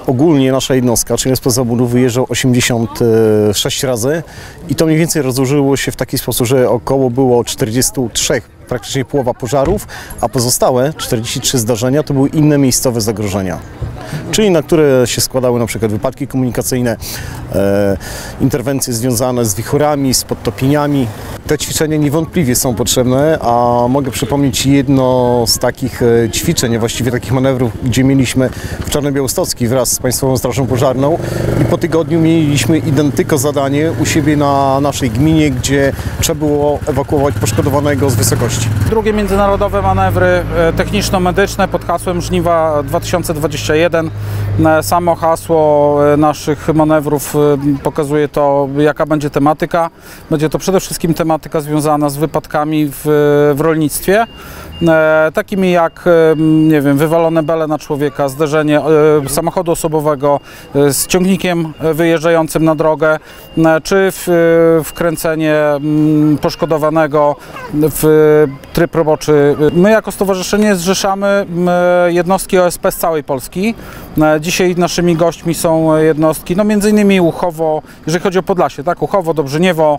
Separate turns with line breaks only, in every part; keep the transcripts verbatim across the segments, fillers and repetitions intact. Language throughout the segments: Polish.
Ogólnie nasza jednostka, czyli Zespół Zabudu, wyjeżdżał osiemdziesiąt sześć razy i to mniej więcej rozłożyło się w taki sposób, że około było czterdzieści trzy, praktycznie połowa pożarów, a pozostałe czterdzieści trzy zdarzenia to były inne miejscowe zagrożenia. Czyli na które się składały na przykład wypadki komunikacyjne, e, interwencje związane z wichurami, z podtopieniami. Te ćwiczenia niewątpliwie są potrzebne, a mogę przypomnieć jedno z takich e, ćwiczeń, właściwie takich manewrów, gdzie mieliśmy w Czarnobiałostockiej wraz z Państwową Strażą Pożarną i po tygodniu mieliśmy identyko zadanie u siebie na naszej gminie, gdzie trzeba było ewakuować poszkodowanego z wysokości.
Drugie międzynarodowe manewry techniczno-medyczne pod hasłem Żniwa dwa tysiące dwadzieścia jeden. Samo hasło naszych manewrów pokazuje to, jaka będzie tematyka. Będzie to przede wszystkim tematyka związana z wypadkami w, w rolnictwie, takimi jak, nie wiem, wywalone bele na człowieka, zderzenie samochodu osobowego z ciągnikiem wyjeżdżającym na drogę, czy wkręcenie poszkodowanego w tryb roboczy. My jako stowarzyszenie zrzeszamy jednostki O S P z całej Polski. Dzisiaj naszymi gośćmi są jednostki, no między innymi Łuchowo, jeżeli chodzi o Podlasie, tak? Łuchowo, Dobrzyniewo,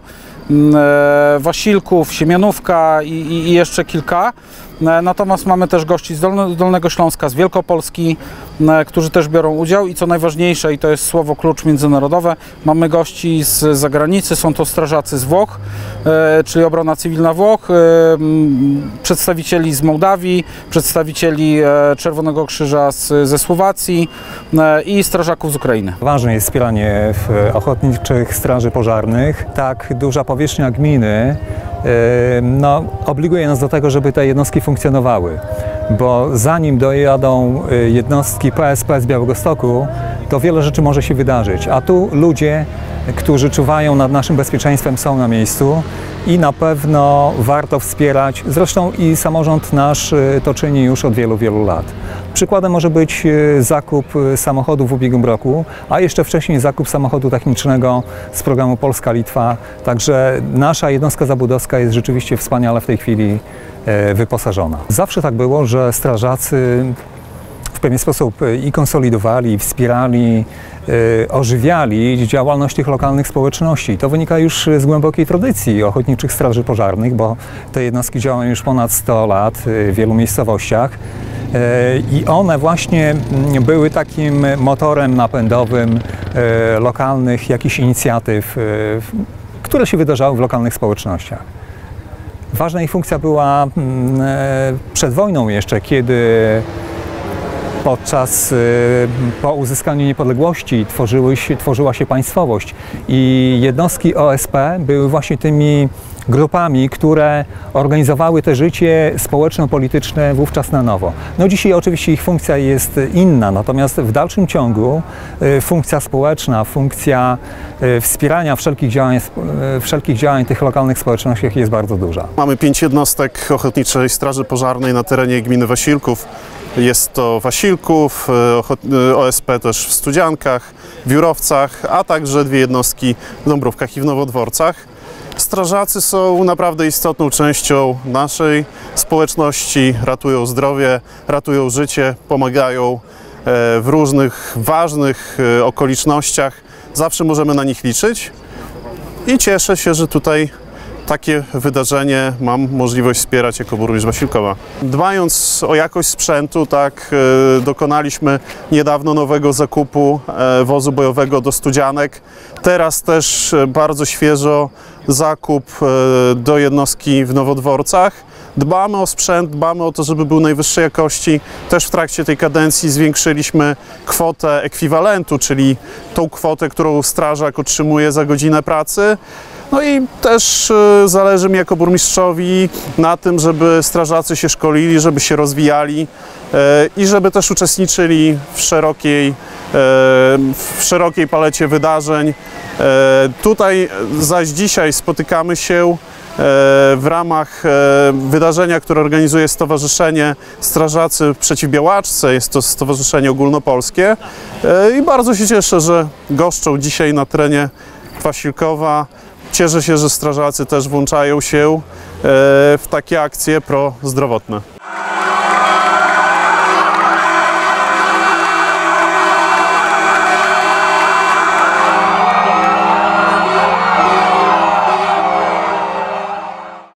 Wasilków, Siemianówka i, i, i jeszcze kilka. Natomiast mamy też gości z Dolne, Dolnego Śląska, z Wielkopolski, którzy też biorą udział i co najważniejsze, i to jest słowo klucz międzynarodowe, mamy gości z zagranicy, są to strażacy z Włoch, czyli obrona cywilna Włoch, przedstawicieli z Mołdawii, przedstawicieli Czerwonego Krzyża z, ze Słowacji i strażaków z Ukrainy.
Ważne jest wspieranie ochotniczych straży pożarnych. Tak duża powierzchnia gminy no, obliguje nas do tego, żeby te jednostki funkcjonowały, bo zanim dojadą jednostki P S P z Białegostoku, to wiele rzeczy może się wydarzyć, a tu ludzie, którzy czuwają nad naszym bezpieczeństwem, są na miejscu i na pewno warto wspierać. Zresztą i samorząd nasz to czyni już od wielu, wielu lat. Przykładem może być zakup samochodu w ubiegłym roku, a jeszcze wcześniej zakup samochodu technicznego z programu Polska-Litwa. Także nasza jednostka zabudowska jest rzeczywiście wspaniale w tej chwili wyposażona. Zawsze tak było, że strażacy w pewien sposób i konsolidowali, i wspierali, ożywiali działalność tych lokalnych społeczności. To wynika już z głębokiej tradycji ochotniczych straży pożarnych, bo te jednostki działają już ponad sto lat w wielu miejscowościach. I one właśnie były takim motorem napędowym lokalnych jakichś inicjatyw, które się wydarzały w lokalnych społecznościach. Ważna ich funkcja była przed wojną jeszcze, kiedy podczas, po uzyskaniu niepodległości tworzyły się, tworzyła się państwowość i jednostki O S P były właśnie tymi grupami, które organizowały te życie społeczno-polityczne wówczas na nowo. No dzisiaj oczywiście ich funkcja jest inna, natomiast w dalszym ciągu funkcja społeczna, funkcja wspierania wszelkich działań, wszelkich działań tych lokalnych społecznościach jest bardzo duża.
Mamy pięć jednostek Ochotniczej Straży Pożarnej na terenie gminy Wasilków. Jest to Wasilków, O S P też w Studziankach, w Jurowcach, a także dwie jednostki w Dąbrówkach i w Nowodworcach. Strażacy są naprawdę istotną częścią naszej społeczności, ratują zdrowie, ratują życie, pomagają w różnych ważnych okolicznościach. Zawsze możemy na nich liczyć i cieszę się, że tutaj takie wydarzenie mam możliwość wspierać jako burmistrz Wasilkowa. Dbając o jakość sprzętu, tak, dokonaliśmy niedawno nowego zakupu wozu bojowego do Studzianek. Teraz też bardzo świeżo zakup do jednostki w Nowodworcach. Dbamy o sprzęt, dbamy o to, żeby był najwyższej jakości. Też w trakcie tej kadencji zwiększyliśmy kwotę ekwiwalentu, czyli tą kwotę, którą strażak otrzymuje za godzinę pracy. No i też zależy mi jako burmistrzowi na tym, żeby strażacy się szkolili, żeby się rozwijali i żeby też uczestniczyli w szerokiej, w szerokiej palecie wydarzeń. Tutaj zaś dzisiaj spotykamy się w ramach wydarzenia, które organizuje Stowarzyszenie Strażacy Przeciw Białaczce. Jest to stowarzyszenie ogólnopolskie i bardzo się cieszę, że goszczą dzisiaj na terenie Wasilkowa. Cieszę się, że strażacy też włączają się w takie akcje prozdrowotne.